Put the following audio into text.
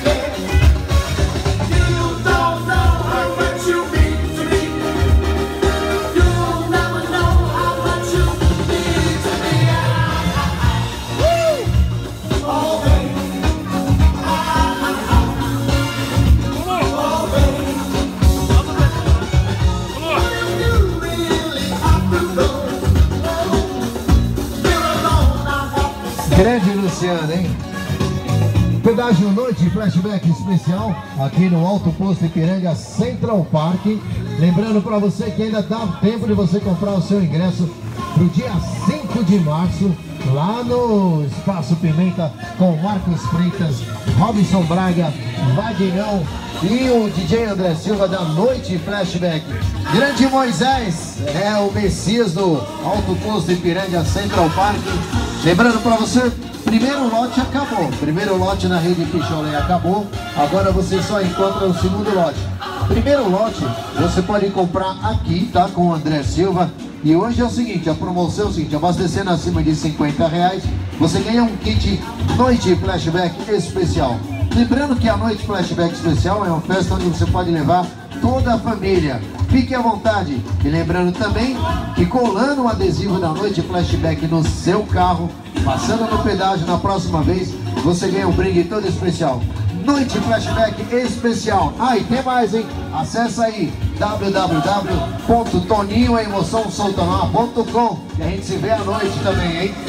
Grande Luciano, hein? Pedágio Noite Flashback especial aqui no Alto Posto Ipiranga Central Park. Lembrando para você que ainda dá tempo de você comprar o seu ingresso para o dia 5 de março, lá no Espaço Pimenta, com Marcos Freitas, Robson Braga, Vagnão e o DJ André Silva da Noite Flashback. Grande Moisés é o Messias do Alto Posto Ipiranga Central Park. Lembrando para você, primeiro lote acabou. Primeiro lote na rede Picholé acabou. Agora você só encontra o segundo lote. Primeiro lote você pode comprar aqui, tá? Com o André Silva. E hoje é o seguinte, a promoção é o seguinte: abastecendo acima de R$50, você ganha um kit Noite Flashback especial. Lembrando que a Noite Flashback especial é uma festa onde você pode levar toda a família. Fique à vontade. E lembrando também que colando o adesivo da Noite Flashback no seu carro, passando no pedágio na próxima vez, você ganha um brinde todo especial. Noite Flashback especial. Ah, e tem mais, hein? Acesse aí www.toninhoemoçãosoltaná.com e a gente se vê à noite também, hein?